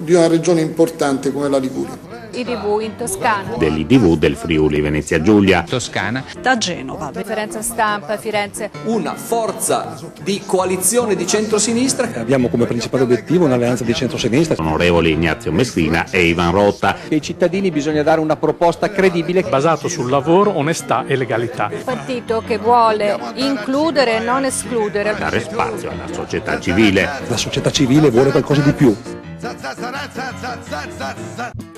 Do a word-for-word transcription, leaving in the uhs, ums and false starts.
di una regione importante come la Liguria. I D V in Toscana. Dell'I D V del Friuli Venezia Giulia. Toscana. Da Genova. Differenza stampa, Firenze. Una forza di coalizione di centrosinistra. Abbiamo come principale obiettivo un'alleanza di centrosinistra. Onorevoli Ignazio Messina e Ivan Rotta. Ai cittadini bisogna dare una proposta credibile, basato sul lavoro, onestà e legalità. Un partito che vuole includere e non escludere. Dare spazio alla società civile. La società civile vuole qualcosa di più.